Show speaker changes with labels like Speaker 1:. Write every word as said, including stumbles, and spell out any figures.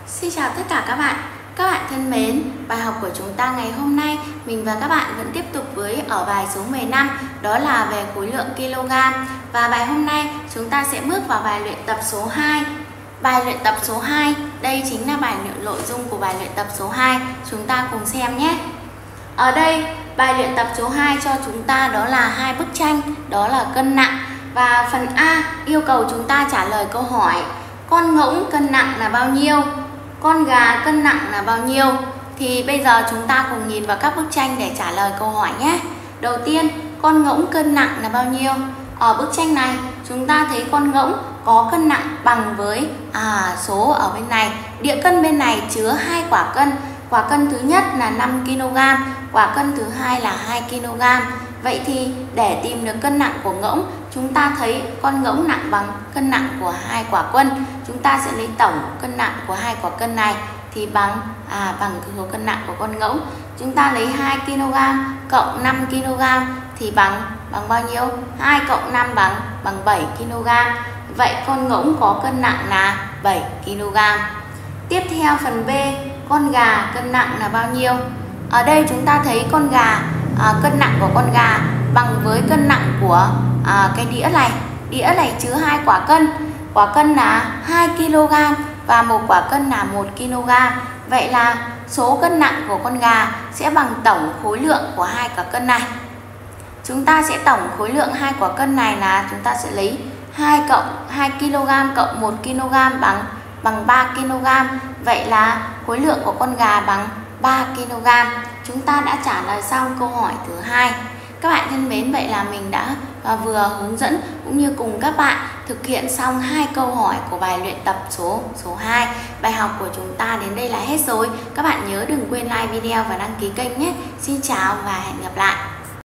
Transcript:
Speaker 1: Xin chào tất cả các bạn. Các bạn thân mến, bài học của chúng ta ngày hôm nay mình và các bạn vẫn tiếp tục với ở bài số mười lăm, đó là về khối lượng kg. Và bài hôm nay chúng ta sẽ bước vào bài luyện tập số hai. Bài luyện tập số hai, đây chính là bài luyện nội dung của bài luyện tập số hai. Chúng ta cùng xem nhé. Ở đây, bài luyện tập số hai cho chúng ta đó là hai bức tranh, đó là cân nặng. Và phần A yêu cầu chúng ta trả lời câu hỏi: con ngỗng cân nặng là bao nhiêu? Con gà cân nặng là bao nhiêu? Thì bây giờ chúng ta cùng nhìn vào các bức tranh để trả lời câu hỏi nhé. Đầu tiên, con ngỗng cân nặng là bao nhiêu? Ở bức tranh này, chúng ta thấy con ngỗng có cân nặng bằng với à, số ở bên này. Đĩa cân bên này chứa hai quả cân. Quả cân thứ nhất là năm ki lô gam, quả cân thứ hai là hai ki lô gam. Vậy thì để tìm được cân nặng của ngỗng, chúng ta thấy con ngỗng nặng bằng cân nặng của hai quả cân. Chúng ta sẽ lấy tổng cân nặng của hai quả cân này thì bằng à, bằng số cân nặng của con ngỗng. Chúng ta lấy hai ki lô gam cộng năm ki lô gam thì bằng bằng bao nhiêu? hai cộng năm bằng bằng bảy ki lô gam. Vậy con ngỗng có cân nặng là bảy ki lô gam. Tiếp theo phần B, con gà cân nặng là bao nhiêu? Ở đây chúng ta thấy con gà à, cân nặng của con gà bằng với cân nặng của à, cái đĩa này. Đĩa này chứa hai quả cân. Quả cân là hai ki lô gam và một quả cân là một ki lô gam. Vậy là số cân nặng của con gà sẽ bằng tổng khối lượng của hai quả cân này. Chúng ta sẽ tổng khối lượng hai quả cân này là chúng ta sẽ lấy hai cộng hai ki lô gam cộng một ki lô gam bằng bằng ba ki lô gam. Vậy là khối lượng của con gà bằng ba ki lô gam. Chúng ta đã trả lời xong câu hỏi thứ hai. Các bạn thân mến, vậy là mình đã à, vừa hướng dẫn cũng như cùng các bạn thực hiện xong hai câu hỏi của bài luyện tập số số hai. Bài học của chúng ta đến đây là hết rồi. Các bạn nhớ đừng quên like video và đăng ký kênh nhé. Xin chào và hẹn gặp lại.